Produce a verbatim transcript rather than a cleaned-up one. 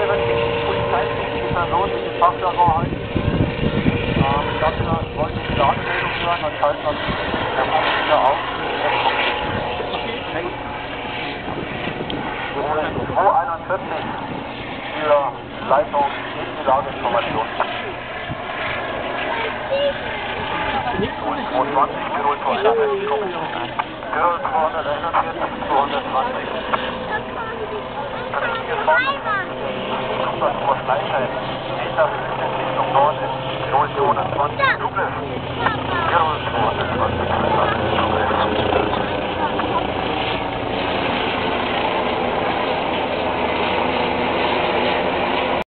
weiteren polizeilichen Personen, die den Fachjargon halten. Ähm, dafür wollte ich die Lademeldung hören und schalten dann der Punkt wieder auf. zweihunderteinundvierzig für Leitung in die Lageinformation. zweihundertzweiundzwanzig, Tirol zweihunderteinundvierzig, Tirol zweihunderteinundvierzig, zweihundertzwanzig. Hier vorne, Supersport Leitheit, Meter Richtung Norden, Tirol zweihundertzwanzig, Douglas.